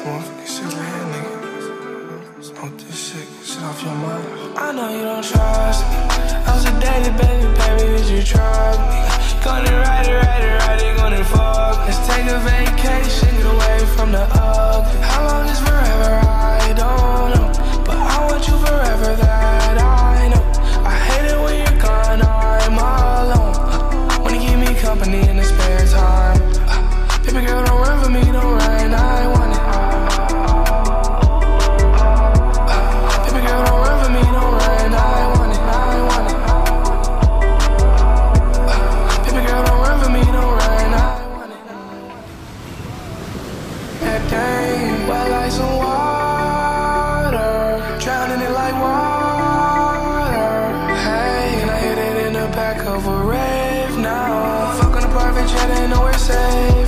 motherfucking cigarette, nigga. Smoke this shit, get shit off your mind. I know you don't trust me. I was a daily baby, did you trust me? Gonna ride it, gonna fuck. Let's take a vacation, get away from the ugly. How long is forever? I don't know, but I want you forever, that I know. I hate it when you're gone, I'm alone. Wanna keep me company in the spare time. Baby girl, don't run for me, don't run, I want it. Baby girl, don't run for me, don't run, I want it, I want it. Baby girl, don't run for me, don't run, I want it. That thing, wet like some water, drowning it like water. Hey, and I hit it in the back of a rave now. Fuck on a private jet, ain't nowhere safe.